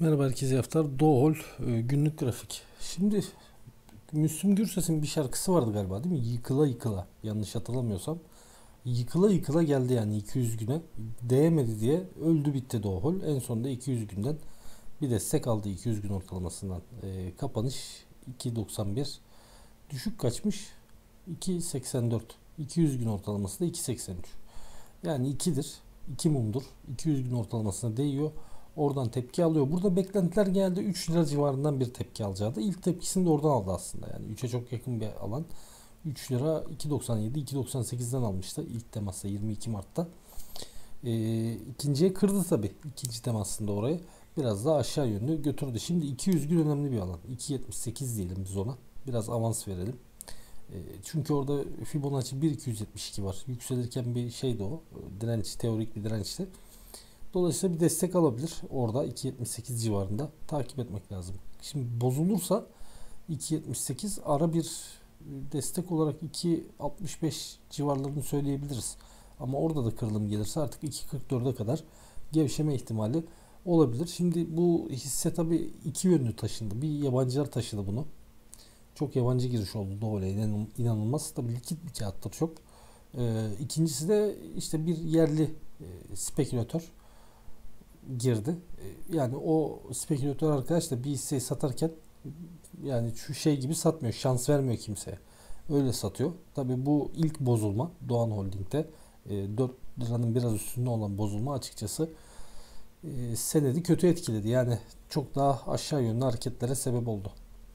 Merhaba herkese haftalar. Doğol günlük grafik. Şimdi Müslüm Gürses'in bir şarkısı vardı galiba değil mi? Yıkıla yıkıla. Yanlış hatırlamıyorsam. Yıkıla yıkıla geldi yani 200 güne. Değmedi diye öldü bitti Doğol. En sonunda 200 günden bir destek aldı 200 gün ortalamasından. Kapanış 2.91. Düşük kaçmış? 2.84. 200 gün ortalaması da 2.83. Yani 2'dir. 2 mumdur. 200 gün ortalamasına değiyor. Oradan tepki alıyor. Burada beklentiler genelde 3 lira civarından bir tepki alacaktı. İlk tepkisini de oradan aldı aslında. Yani 3'e çok yakın bir alan. 3 lira 2.97 2.98'den almıştı ilk temasta 22 Mart'ta. İkinciye kırdı tabi. İkinci temasında orayı biraz daha aşağı yönlü götürdü. Şimdi 200 gün önemli bir alan. 2.78 diyelim biz ona. Biraz avans verelim. Çünkü orada Fibonacci 1.272 var. Yükselirken bir şeydi o. Direnç, teorik bir dirençti. Dolayısıyla bir destek alabilir. Orada 2.78 civarında takip etmek lazım. Şimdi bozulursa 2.78 ara bir destek olarak 2.65 civarlarını söyleyebiliriz. Ama orada da kırılım gelirse artık 2.44'e kadar gevşeme ihtimali olabilir. Şimdi bu hisse tabii iki yönlü taşındı. Bir yabancılar taşıdı bunu. Çok yabancı giriş oldu dolayı inanılmaz. Tabii likit bir kağıttır çok. İkincisi de işte bir yerli spekülatör girdi. Yani o spekülatör arkadaş da bir hisseyi satarken yani şu şey gibi satmıyor. Şans vermiyor kimseye. Öyle satıyor. Tabii bu ilk bozulma Doğan Holding'de 4 liranın biraz üstünde olan bozulma açıkçası senedi kötü etkiledi. Yani çok daha aşağı yönlü hareketlere sebep oldu.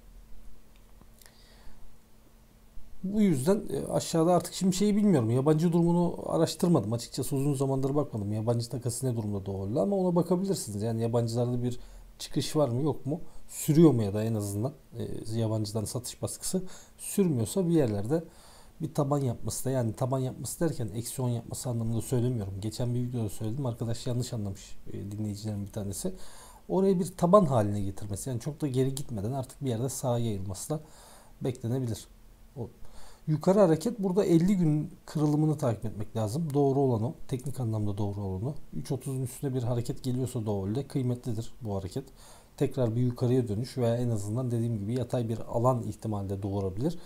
Bu yüzden aşağıda artık şimdi şeyi bilmiyorum. Yabancı durumunu araştırmadım. Açıkçası uzun zamandır bakmadım. Yabancı takası ne durumda Doğu'yla ama ona bakabilirsiniz. Yani yabancılarda bir çıkış var mı yok mu? Sürüyor mu ya da en azından yabancıdan satış baskısı sürmüyorsa bir yerlerde bir taban yapması da yani taban yapması derken eksi 10 yapması anlamında söylemiyorum. Geçen bir videoda söyledim. Arkadaş yanlış anlamış dinleyicilerin bir tanesi. Orayı bir taban haline getirmesi yani çok da geri gitmeden artık bir yerde sağa yayılması da beklenebilir. O yukarı hareket burada 50 gün kırılımını takip etmek lazım. Doğru olan o. Teknik anlamda doğru olanı. 3.30'un üstüne bir hareket geliyorsa doğru kıymetlidir bu hareket. Tekrar bir yukarıya dönüş veya en azından dediğim gibi yatay bir alan ihtimalle doğurabilir.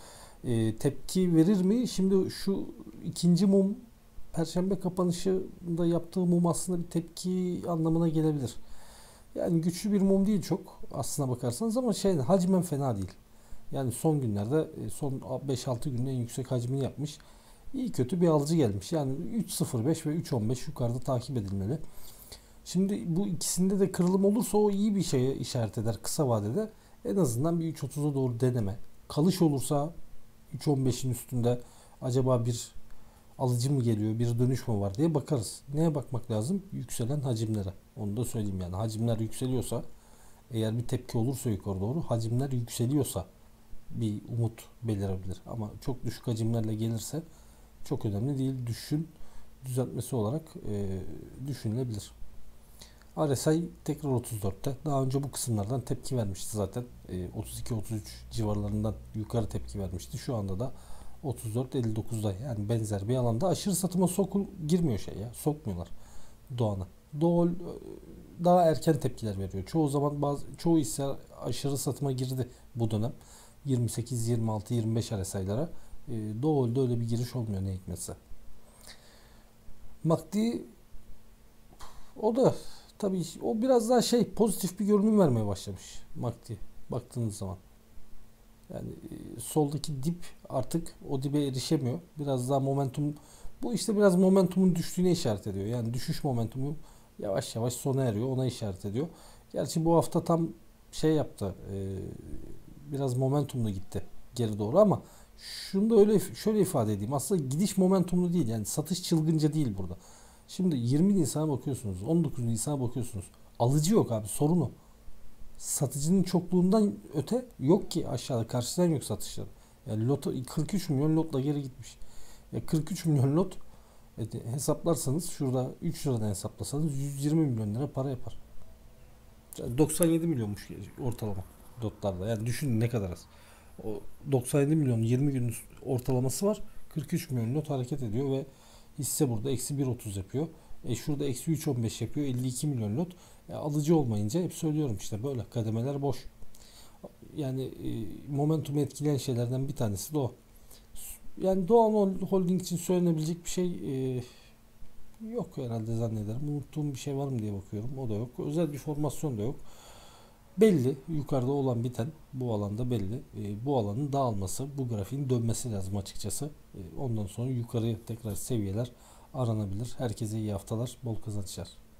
Tepki verir mi? Şimdi şu ikinci mum Perşembe kapanışında yaptığı mum aslında bir tepki anlamına gelebilir. Yani güçlü bir mum değil çok aslına bakarsanız ama hacmen fena değil. Yani son günlerde son 5-6 günde en yüksek hacmini yapmış. İyi kötü bir alıcı gelmiş. Yani 3.05 ve 3.15 yukarıda takip edilmeli. Şimdi bu ikisinde de kırılım olursa o iyi bir şeye işaret eder kısa vadede. En azından bir 3.30'a doğru deneme. Kalış olursa 3.15'in üstünde acaba bir alıcı mı geliyor, bir dönüş mü var diye bakarız. Neye bakmak lazım? Yükselen hacimlere. Onu da söyleyeyim yani. Hacimler yükseliyorsa eğer bir tepki olursa yukarı doğru hacimler yükseliyorsa bir umut belirebilir. Ama çok düşük hacimlerle gelirse çok önemli değil. Düşüşün düzeltmesi olarak düşünülebilir. RSI tekrar 34'te. Daha önce bu kısımlardan tepki vermişti zaten. 32-33 civarlarından yukarı tepki vermişti. Şu anda da 34-59'da yani benzer bir alanda aşırı satıma girmiyor sokmuyorlar Doğan'a. Doğal daha erken tepkiler veriyor. Çoğu zaman çoğu hisse aşırı satıma girdi bu dönem. 28, 26, 25 RSI'lara. Doğal'da öyle bir giriş olmuyor ne hikmetse. MACD o da tabii o biraz daha pozitif bir görünüm vermeye başlamış MACD baktığınız zaman. Yani soldaki dip artık o dibe erişemiyor. Biraz daha momentum bu işte biraz momentumun düştüğüne işaret ediyor. Yani düşüş momentumu yavaş yavaş sona eriyor. Ona işaret ediyor. Gerçi bu hafta tam yaptı. Biraz momentumlu gitti geri doğru ama şunu da şöyle ifade edeyim. Aslında gidiş momentumlu değil. Yani satış çılgınca değil burada. Şimdi 20 Nisan'a bakıyorsunuz. 19 Nisan'a bakıyorsunuz. Alıcı yok abi. Sorun o. Satıcının çokluğundan öte yok ki aşağıda. Karşıdan yok satışları. Yani lot 43 milyon lotla geri gitmiş. 43 milyon lot hesaplarsanız şurada 3 liradan hesaplasanız 120 milyon lira para yapar. 97 milyonmuş ortalama lotlarda. Yani düşünün ne kadar az. O 97 milyon 20 gün ortalaması var. 43 milyon lot hareket ediyor ve hisse burada eksi 1.30 yapıyor. Şurada eksi 3.15 yapıyor, 52 milyon lot. Alıcı olmayınca hep söylüyorum işte böyle kademeler boş. Yani momentumu etkileyen şeylerden bir tanesi de o. Yani Doğan Holding için söylenebilecek bir şey yok herhalde zannederim. Unuttuğum bir şey var mı diye bakıyorum. O da yok. Özel bir formasyon da yok. Belli. Yukarıda olan biten bu alanda belli. Bu alanın dağılması, bu grafiğin dönmesi lazım açıkçası. Ondan sonra yukarıya tekrar seviyeler aranabilir. Herkese iyi haftalar, bol kazançlar.